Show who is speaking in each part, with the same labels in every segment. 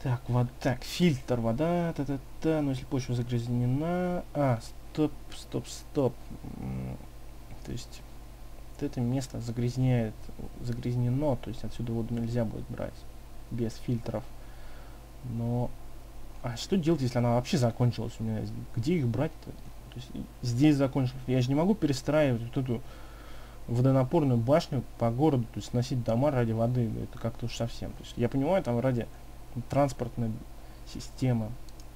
Speaker 1: Так, так, фильтр, вода, та-та-та, но если почва загрязнена... стоп. То есть, вот это место загрязнено, то есть отсюда воду нельзя будет брать без фильтров. Но... А что делать, если она вообще закончилась у меня? Где их брать-то? То есть, здесь закончилась. Я же не могу перестраивать вот эту водонапорную башню по городу, то есть сносить дома ради воды. Это как-то уж совсем. То есть, я понимаю, там ради транспортной системы,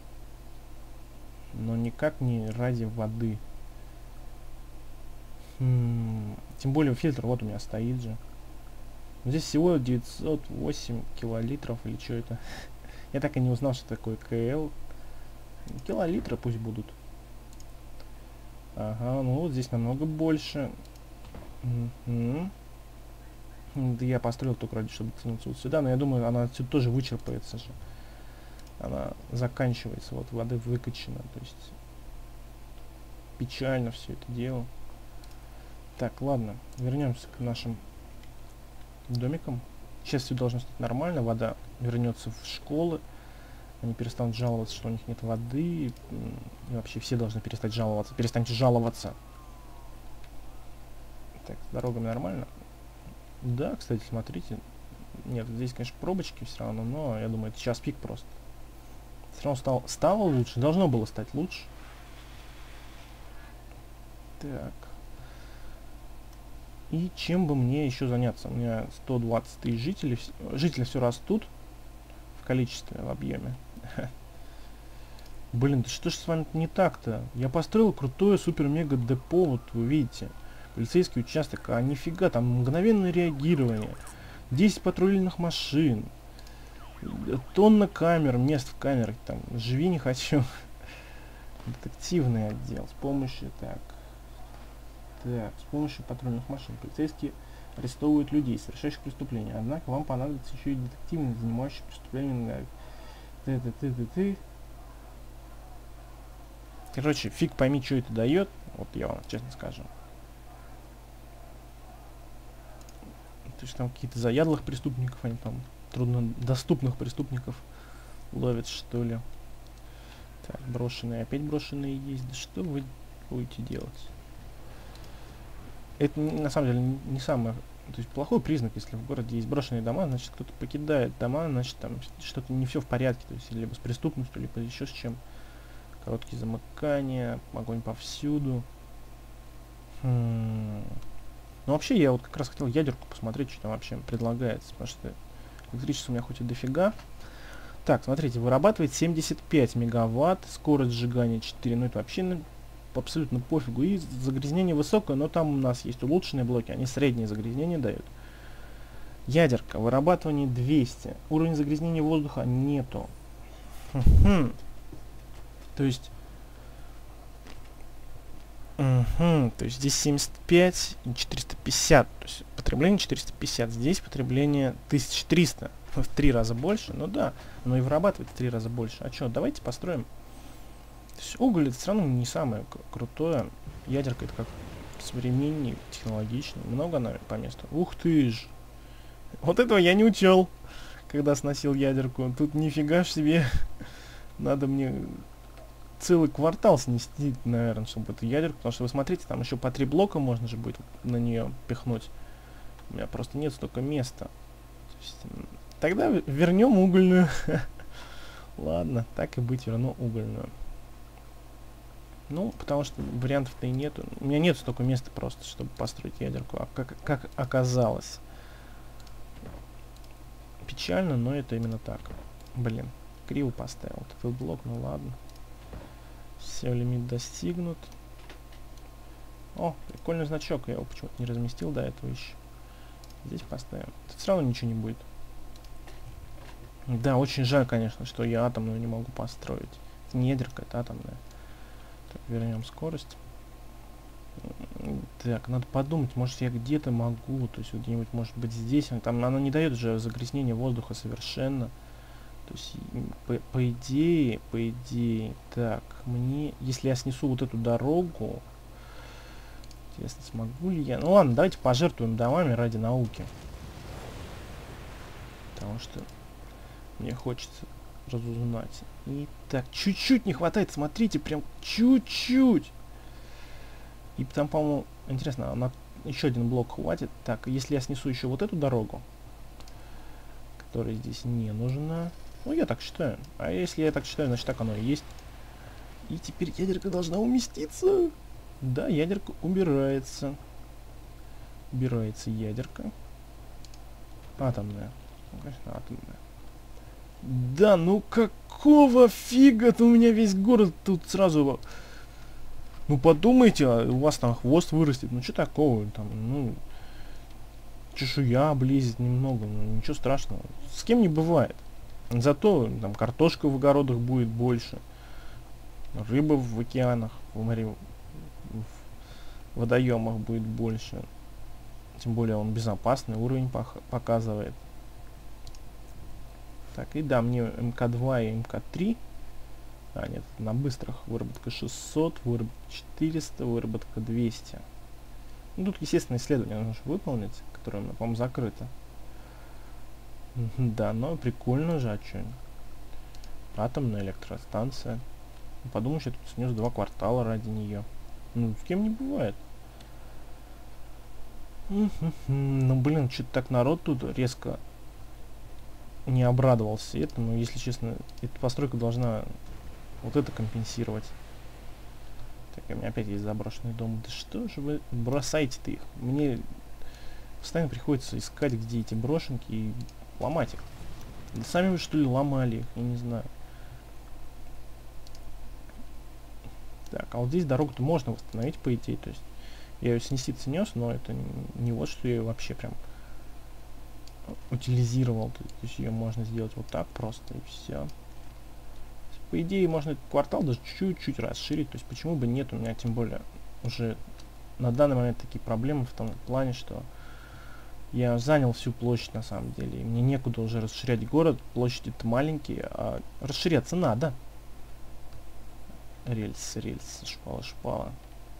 Speaker 1: но никак не ради воды. Тем более фильтр вот у меня стоит же. Здесь всего 908 килолитров или что это. Я так и не узнал, что такое КЛ. Килолитры пусть будут. Ага, ну вот здесь намного больше. Да я построил только ради, чтобы тянуться вот сюда, но я думаю, она отсюда тоже вычерпается же. Она заканчивается, вот воды выкачана, то есть печально все это дело. Так, ладно, вернемся к нашим домикам. Сейчас все должно стать нормально, вода вернется в школы, они перестанут жаловаться, что у них нет воды, и вообще все должны перестать жаловаться. Перестаньте жаловаться. Так, с дорогами нормально? Да, кстати, смотрите. Нет, здесь, конечно, пробочки все равно, но я думаю, это час пик просто. Все равно стало лучше, должно было стать лучше. Так. И чем бы мне еще заняться? У меня 120 тысяч жителей. Жители все растут в количестве, в объеме. Блин, да что ж с вами не так-то? Я построил крутое супер-мега-депо, вот вы видите. Полицейский участок, а нифига, там мгновенное реагирование. 10 патрульных машин. Тонна камер, мест в камерах, там, живи не хочу. Детективный отдел, с помощью, так, с помощью патрульных машин полицейские арестовывают людей, совершающих преступления. Однако вам понадобится еще и детективный, занимающий преступлением. Короче, фиг пойми, что это дает. Вот я вам честно скажу. То есть там какие-то заядлых преступников, они там труднодоступных преступников ловят, что ли. Так, брошенные, опять брошенные есть. Да что вы будете делать? Это на самом деле не самое, то есть плохой признак, если в городе есть брошенные дома, значит кто-то покидает дома, значит там что-то не все в порядке, то есть либо с преступностью, либо еще с чем. Короткие замыкания, огонь повсюду. Ну вообще я вот как раз хотел ядерку посмотреть, что там вообще предлагается, потому что электричество у меня хоть и дофига. Так, смотрите, вырабатывает 75 мегаватт, скорость сжигания 4, ну это вообще абсолютно пофигу. И загрязнение высокое, но там у нас есть улучшенные блоки, они среднее загрязнение дают. Ядерка, вырабатывание 200, уровень загрязнения воздуха нету. То есть... то есть здесь 75 и 450, то есть потребление 450, здесь потребление 1300, в 3 раза больше, ну да, но и вырабатывает в 3 раза больше. А что, давайте построим. То есть уголь это все равно не самое крутое, ядерка это как современнее, технологичнее, много она по месту. Ух ты ж, вот этого я не учел, когда сносил ядерку, тут нифига ж себе, надо мне... целый квартал снести, наверное, чтобы эту ядерку, потому что вы смотрите, там еще по 3 блока можно же будет на нее пихнуть. У меня просто нет столько места. То есть, тогда вернем угольную. Ладно, так и быть, верну угольную. Ну, потому что вариантов-то и нету. У меня нет столько места просто, чтобы построить ядерку, а как оказалось. Печально, но это именно так. Блин, криво поставил этот блок, ну ладно. Все, лимит достигнут. О, прикольный значок. Я его почему-то не разместил до этого еще. Здесь поставим. Тут все равно ничего не будет. Да, очень жаль, конечно, что я атомную не могу построить. Это не ядерка, это атомная. Так, вернем скорость. Так, надо подумать, может я где-то могу. То есть вот где-нибудь, может быть, здесь. Там оно не дает же загрязнение воздуха совершенно. То есть, по идее, так, мне, если я снесу вот эту дорогу, интересно, смогу ли я? Ну ладно, давайте пожертвуем домами ради науки. Потому что мне хочется разузнать. И так, чуть-чуть не хватает, смотрите, прям чуть-чуть. И там, по-моему, интересно, на еще один блок хватит. Так, если я снесу еще вот эту дорогу, которая здесь не нужна. Ну, я так считаю. А если я так считаю, значит так оно и есть. И теперь ядерка должна уместиться. Да, ядерка убирается. Убирается ядерка. Атомная. Ну, конечно, атомная. Да, ну какого фига-то у меня весь город тут сразу... Ну подумайте, у вас там хвост вырастет. Ну что такого? Там, ну... Чешуя облезет немного. Ну ничего страшного. С кем не бывает. Зато там картошка в огородах будет больше. Рыба в океанах, в море, в водоемах будет больше. Тем более он безопасный уровень показывает. Так, и да, мне МК2 и МК3. А, нет, на быстрых выработка 600, выработка 400, выработка 200. Ну, тут, естественно, исследование нужно выполнить, которое у меня, по-моему, закрыто. Да, но прикольно же, а чё? Атомная электростанция. Подумаешь, я тут снес 2 квартала ради нее. Ну, с кем не бывает. Ну, блин, что-то так народ тут резко не обрадовался этому. Если честно, эта постройка должна вот это компенсировать. Так, у меня опять есть заброшенный дом. Да что же вы бросаете-то их? Мне постоянно приходится искать, где эти брошенки, и ломать их. Да сами вы, что ли, ломали их? Я не знаю. Так, а вот здесь дорогу-то можно восстановить, по идее. То есть я ее снести-то снес, но это не вот, что я ее вообще прям утилизировал. То есть ее можно сделать вот так просто, и все. По идее, можно этот квартал даже чуть-чуть расширить. То есть почему бы нет? У меня тем более уже на данный момент такие проблемы в том плане, что я занял всю площадь на самом деле. И мне некуда уже расширять город. Площади-то маленькие, а расширяться надо. Рельс, шпала.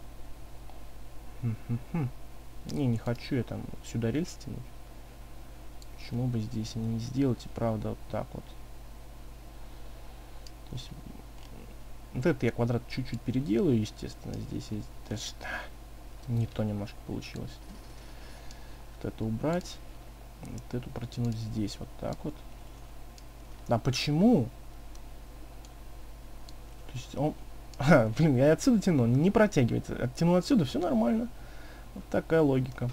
Speaker 1: Не хочу я там сюда рельс тянуть. Почему бы здесь не сделать и правда вот так вот. То есть, вот это я квадрат чуть-чуть переделаю, естественно. Здесь есть не то немножко получилось. Вот это убрать. Вот эту протянуть здесь вот так вот. А почему? То есть он... блин, я отсюда тяну, не протягивается. Оттянул отсюда, все нормально. Вот такая логика.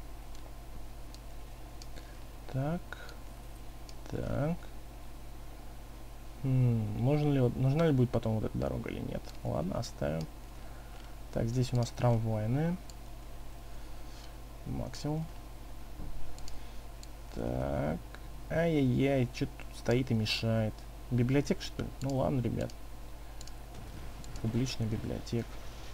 Speaker 1: Так. Так. Нужна ли будет потом вот эта дорога или нет? Ладно, оставим. Так, здесь у нас трамвайная. Максимум. Так. Ай-яй-яй, что тут стоит и мешает? Библиотека, что ли? Ну ладно, ребят. Публичная библиотека.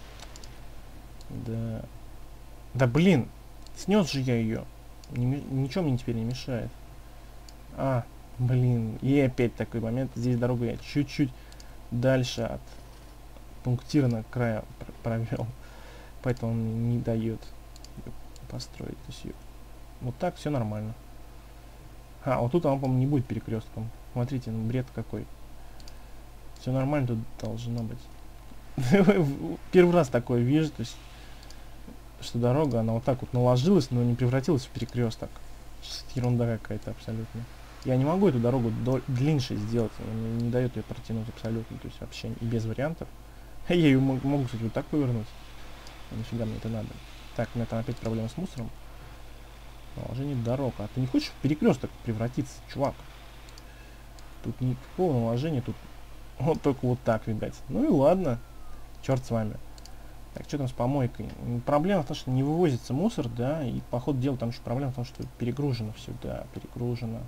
Speaker 1: Да. Да блин! Снес же я ее. Ничего мне теперь не мешает. А, блин. И опять такой момент. Здесь дорогу я чуть-чуть дальше от пунктирного края провел. Поэтому он не дает построить. То есть вот так все нормально. А, вот тут он, по-моему, не будет перекрестком. Смотрите, ну бред какой. Все нормально тут должно быть. Первый раз такое вижу, то есть, что дорога, она вот так вот наложилась, но не превратилась в перекресток. Ерунда какая-то абсолютно. Я не могу эту дорогу длиннее сделать, она мне не дает ее протянуть абсолютно, то есть вообще и без вариантов. Я ее могу, кстати, вот так повернуть. А нифига мне это надо. Так, у меня там опять проблема с мусором. Наложение дорог. А ты не хочешь в перекресток превратиться, чувак? Тут никакого наложения, тут вот только вот так, видать. Ну и ладно. Черт с вами. Так, что там с помойкой? Проблема в том, что не вывозится мусор, да, и по ходу дела там еще проблема в том, что перегружено все, да, перегружено.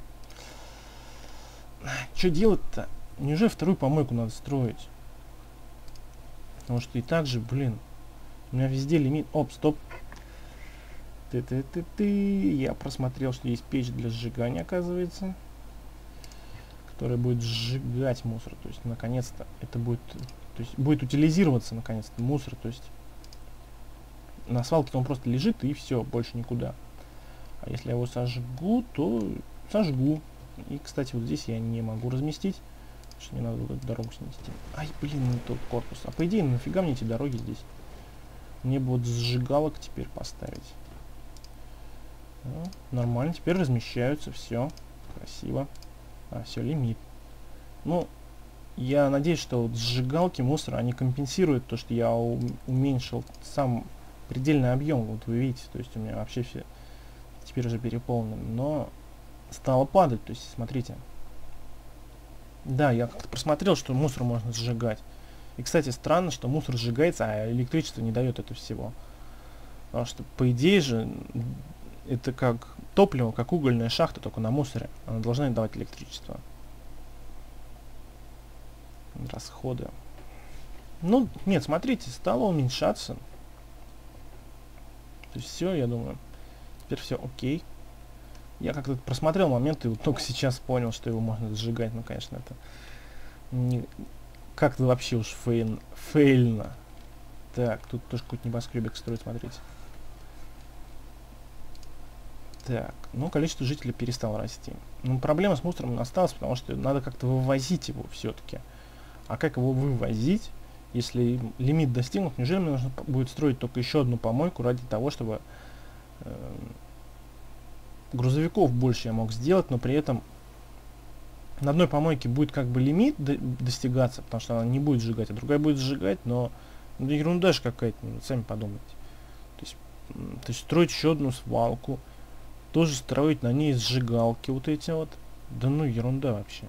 Speaker 1: Что делать-то? Неужели вторую помойку надо строить? Потому что и так же, блин, у меня везде лимит. Оп, стоп. Я просмотрел, что есть печь для сжигания, оказывается, которая будет сжигать мусор. То есть, наконец-то, это будет... То есть будет утилизироваться наконец-то мусор, то есть на свалке он просто лежит и все, больше никуда. А если я его сожгу, то сожгу. И, кстати, вот здесь я не могу разместить, Что не надо было эту дорогу снести. Ай, блин, не тот корпус. А по идее, нафига мне эти дороги здесь? Мне бы вот сжигалок теперь поставить. Ну, нормально, теперь размещаются, все. Красиво. А, все, лимит. Ну, я надеюсь, что вот сжигалки мусора, они компенсируют то, что я уменьшил сам предельный объем. Вот вы видите, то есть у меня вообще все теперь уже переполнено. Но стало падать, то есть смотрите. Да, я как-то просмотрел, что мусор можно сжигать. И, кстати, странно, что мусор сжигается, а электричество не дает это всего. Потому что, по идее же, это как топливо, как угольная шахта, только на мусоре. Она должна давать электричество. Расходы. Ну, нет, смотрите, стало уменьшаться. То есть все, я думаю, теперь все окей. Я как-то просмотрел момент и вот только сейчас понял, что его можно сжигать. Ну, конечно, это не... как-то вообще уж фейльно. Так, тут тоже какой-то небоскребик строить, смотрите. Так, ну, количество жителей перестало расти. Ну, проблема с мусором осталась, потому что надо как-то вывозить его все-таки. А как его вывозить, если лимит достигнут? Неужели мне нужно будет строить только еще одну помойку ради того, чтобы грузовиков больше я мог сделать, но при этом на одной помойке будет как бы лимит достигаться, потому что она не будет сжигать, а другая будет сжигать, но ну, ерунда же какая-то, ну, сами подумайте. То есть строить еще одну свалку, тоже строить на ней сжигалки вот эти вот. Да ну ерунда вообще.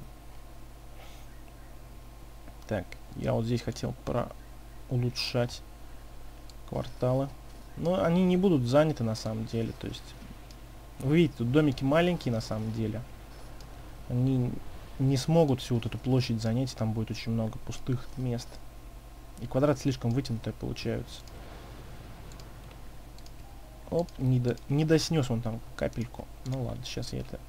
Speaker 1: Так, я вот здесь хотел улучшать кварталы. Но они не будут заняты на самом деле. То есть, вы видите, тут домики маленькие на самом деле. Они не смогут всю вот эту площадь занять, и там будет очень много пустых мест. И квадраты слишком вытянутые получаются. Оп, не доснес он там капельку. Ну ладно, сейчас я это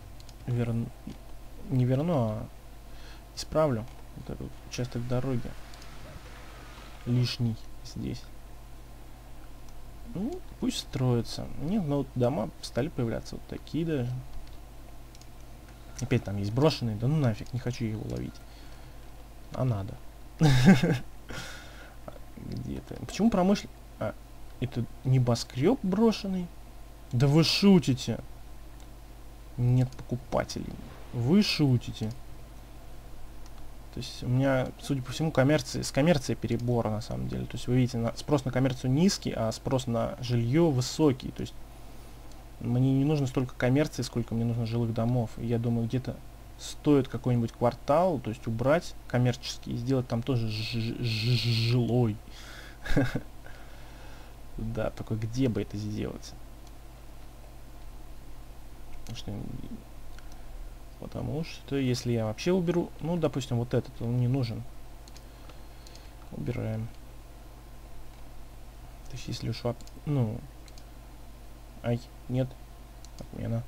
Speaker 1: не верну, а исправлю. Вот этот участок дороги лишний здесь. Ну, пусть строится. Нет, но вот дома стали появляться вот такие даже. Опять там есть брошенные. Да ну нафиг, не хочу его ловить. А надо. Где-то. Почему промышленный? А, это небоскреб брошенный? Да вы шутите. Нет покупателей. Вы шутите. То есть у меня, судя по всему, с коммерцией перебор на самом деле. То есть вы видите, спрос на коммерцию низкий, а спрос на жилье высокий. То есть мне не нужно столько коммерции, сколько мне нужно жилых домов. И я думаю, где-то стоит какой-нибудь квартал, то есть убрать коммерческий и сделать там тоже жилой. Да, только где бы это сделать? Потому что если я вообще уберу, ну, допустим, вот этот, он не нужен. Убираем. То есть если уж, ну, ай, нет, отмена.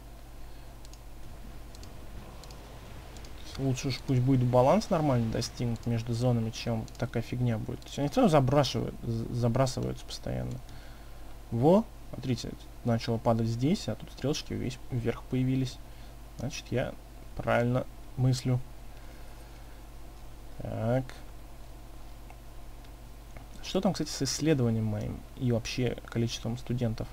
Speaker 1: Лучше уж пусть будет баланс нормально достигнут между зонами, чем такая фигня будет. То есть они все забрасываются постоянно. Во, смотрите, начало падать здесь, а тут стрелочки весь вверх появились. Значит, я правильно мыслю. Так. Что там, кстати, с исследованием моим и вообще количеством студентов?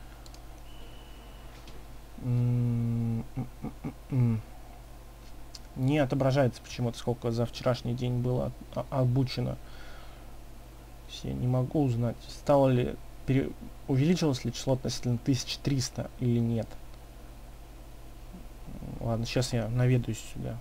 Speaker 1: Не отображается почему-то, сколько за вчерашний день было обучено. Я не могу узнать, стало ли увеличилось ли число относительно 1300 или нет. Ладно, сейчас я наведаюсь сюда.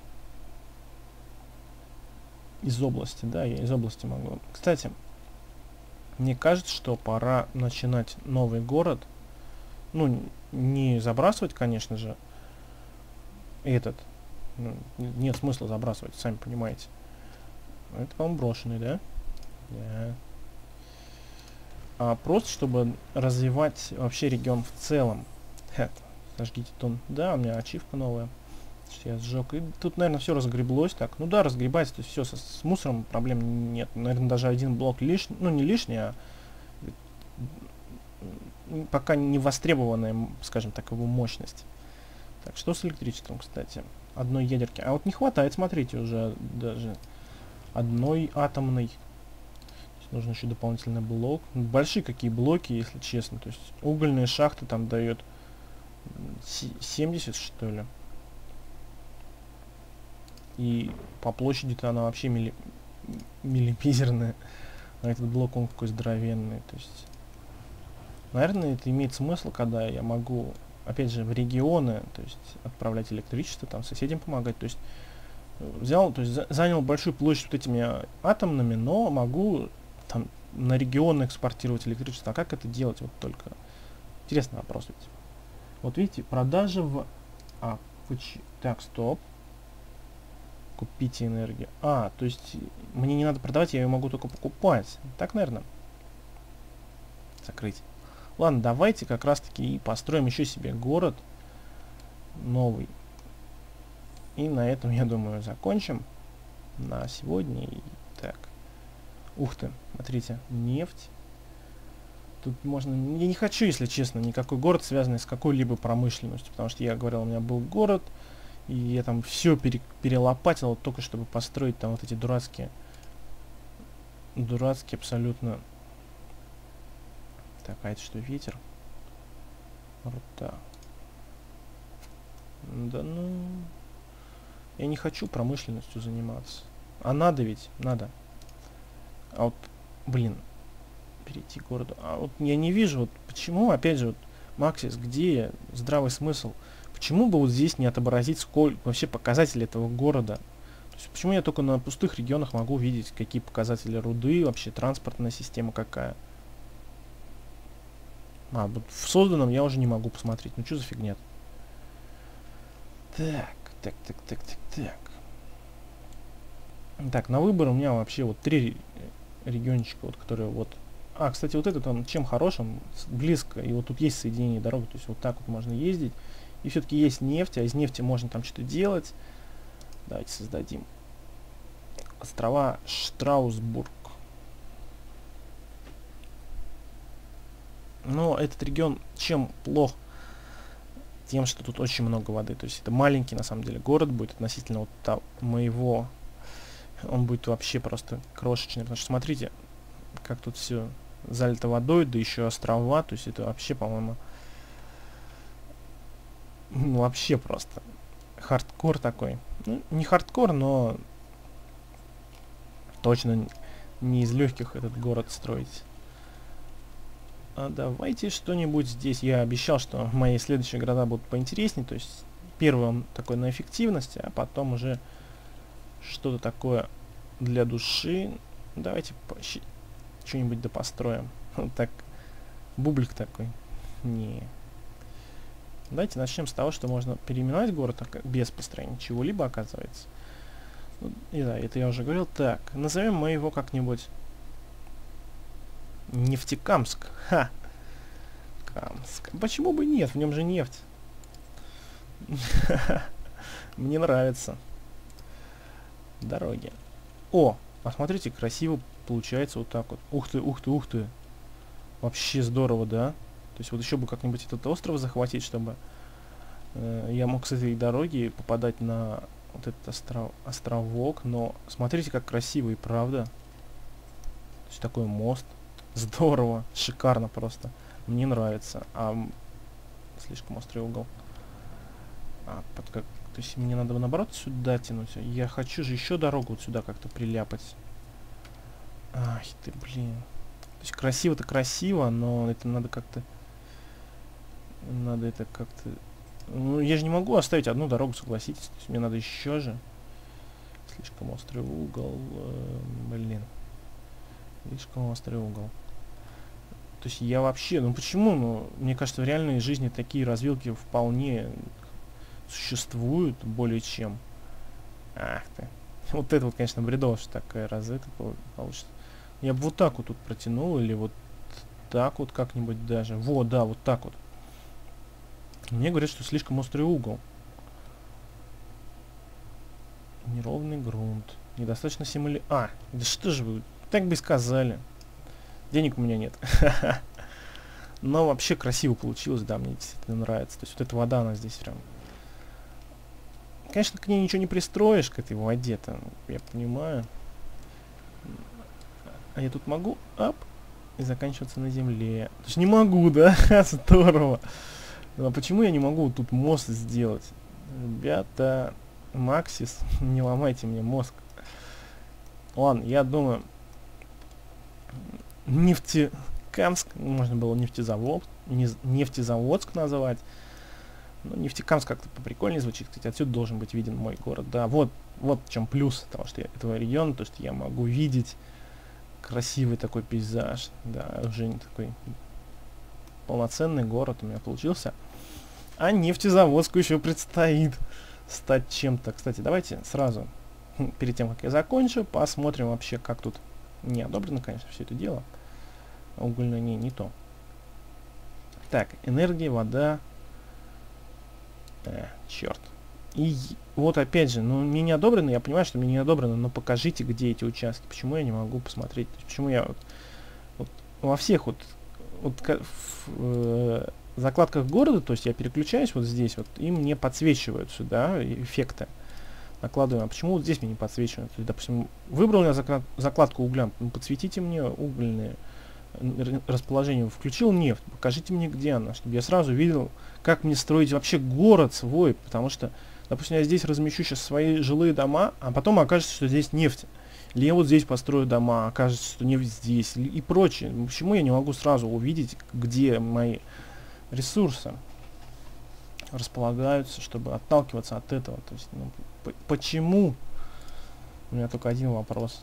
Speaker 1: Из области, да, я из области могу. Кстати, мне кажется, что пора начинать новый город. Ну, не забрасывать, конечно же, этот. Ну, нет смысла забрасывать, сами понимаете. Это, по-моему, брошенный, да? Да. А просто, чтобы развивать вообще регион в целом. Сожгите тон. Да, у меня ачивка новая. Что я сжег. И тут, наверное, все разгреблось так. Ну да, разгребается. То есть все, с мусором проблем нет. Наверное, даже один блок лишний. Ну, не лишний, а пока не востребованная, скажем так, его мощность. Так, что с электричеством, кстати? одной ядерки. А вот не хватает, смотрите, уже даже одной атомной. Нужно еще дополнительный блок. Большие какие блоки, если честно. То есть угольные шахты там дает 70, что ли. И по площади-то она вообще миллимизерная. А этот блок, он какой здоровенный. То есть, наверное, это имеет смысл, когда я могу, опять же, в регионы, то есть, отправлять электричество, там, соседям помогать. То есть, взял, то есть, занял большую площадь вот этими атомными, но могу там на регионы экспортировать электричество. А как это делать? Вот только интересный вопрос ведь. Вот видите, продажа в... Так, стоп. Купите энергию. То есть мне не надо продавать, я ее могу только покупать. Так, наверное. Закрыть. Ладно, давайте как раз таки и построим еще себе город новый. И на этом, я думаю, закончим на сегодня. И так. Ух ты, смотрите, нефть. Тут можно... Я не хочу, если честно, никакой город, связанный с какой-либо промышленностью. Потому что я говорил, у меня был город, и я там все перелопатил, только чтобы построить там вот эти дурацкие абсолютно... Так, а это что, ветер? Рута. Да ну... Я не хочу промышленностью заниматься. А надо ведь, надо. А вот, блин, перейти к городу. А вот я не вижу, вот почему, опять же, вот, Максис, где здравый смысл? Почему бы вот здесь не отобразить сколько вообще показатели этого города? То есть, почему я только на пустых регионах могу видеть, какие показатели руды, вообще транспортная система какая? Вот в созданном я уже не могу посмотреть. Ну что за фигня? Так. Так, на выбор у меня вообще вот 3 региончика, вот, которые вот... кстати, вот этот он чем хорош, он близко, и вот тут есть соединение дорог, то есть вот так вот можно ездить. И все-таки есть нефть, а из нефти можно там что-то делать. Давайте создадим острова Штраусбург. Но этот регион чем плох? Тем, что тут очень много воды. То есть это маленький, на самом деле, город будет относительно вот моего. Он будет вообще просто крошечный. Потому что смотрите, как тут все залито водой, да еще острова. То есть это вообще, по-моему, вообще просто хардкор такой. Ну, не хардкор, но точно не из легких этот город строить. Давайте что-нибудь здесь. Я обещал, что мои следующие города будут поинтереснее. То есть первый он такой на эффективности, а потом уже что-то такое для души. Давайте что-нибудь да построим. Вот так. Бублик такой. Не. Давайте начнем с того, что можно переименовать город без построения чего-либо, оказывается. Ну, и да, это я уже говорил. Так, назовем мы его как-нибудь Нефтекамск. Ха! Камск. Почему бы нет? В нем же нефть. Мне нравится. Дороги. Посмотрите, красиво получается вот так вот. Ух ты, ух ты, ух ты. Вообще здорово, да? То есть вот еще бы как-нибудь этот остров захватить, чтобы я мог с этой дороги попадать на вот этот островок. Но смотрите, как красиво и правда. То есть такой мост. Здорово, шикарно просто. Мне нравится. Слишком острый угол. То есть мне надо наоборот сюда тянуть. Я хочу же еще дорогу вот сюда как-то приляпать. Ай ты, блин. То есть красиво-то красиво, но это надо как-то... Ну, я же не могу оставить одну дорогу, согласитесь. То есть мне надо еще же. Слишком острый угол. Блин. Слишком острый угол. То есть я вообще... Ну почему? Ну, мне кажется, в реальной жизни такие развилки вполне существуют более чем. Ах ты. Вот это вот, конечно, бредово, что такая развилка получится. Я бы вот так вот тут протянул, или вот так вот как-нибудь даже. Вот, да, вот так вот. Мне говорят, что слишком острый угол. Неровный грунт. Недостаточно да что же вы... Так бы и сказали. Денег у меня нет. Но вообще красиво получилось, да, мне действительно нравится. То есть вот эта вода, она здесь прям Конечно, к ней ничего не пристроишь, к этой воде-то, я понимаю. А я тут могу, ап, и заканчиваться на земле. То есть не могу, да? Здорово. А почему я не могу тут мост сделать? Ребята, Максис, не ломайте мне мозг. Ладно, я думаю, Нефтекамск, можно было Нефтезаводск назвать. Но Нефтекамск как-то поприкольнее звучит. Кстати, отсюда должен быть виден мой город. Да, вот в чем плюс того, что этого региона, то, что я могу видеть красивый такой пейзаж. Да, уже не такой полноценный город у меня получился. А Нефтезаводску еще предстоит стать чем-то. Кстати, давайте сразу, перед тем, как я закончу, посмотрим вообще, как тут не одобрено, конечно, все это дело. Угольное не то. Так, энергия, вода. Черт. И вот опять же, ну, мне не одобрено, я понимаю, что мне не одобрено, но покажите, где эти участки. Почему я не могу посмотреть? Почему я вот во всех в закладках города, то есть я переключаюсь вот здесь вот, и мне подсвечивают сюда эффекты. Накладываем. А почему вот здесь мне не подсвечивают? То есть, допустим, выбрал я закладку угля, ну, подсветите мне угольные расположение, включил нефть, покажите мне, где она, чтобы я сразу видел, как мне строить вообще город свой, потому что, допустим, я здесь размещу сейчас свои жилые дома, а потом окажется, что здесь нефть. Или я вот здесь построю дома, окажется, что нефть здесь, и прочее. Почему я не могу сразу увидеть, где мои ресурсы располагаются, чтобы отталкиваться от этого? То есть, ну, почему? У меня только один вопрос.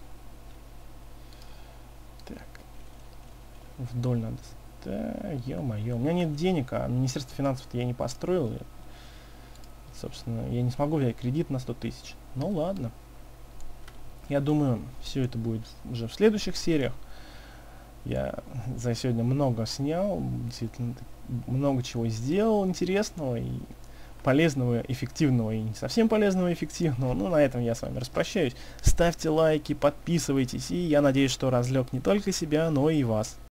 Speaker 1: Так. Вдоль надо. Да, ё-моё. У меня нет денег, а Министерство финансов я не построил. И, собственно, я не смогу взять кредит на 100 тысяч. Ну ладно. Я думаю, все это будет уже в следующих сериях. Я за сегодня много снял, действительно много чего сделал интересного и полезного, эффективного и не совсем полезного, эффективного. Ну, на этом я с вами распрощаюсь. Ставьте лайки, подписывайтесь, и я надеюсь, что развлек не только себя, но и вас.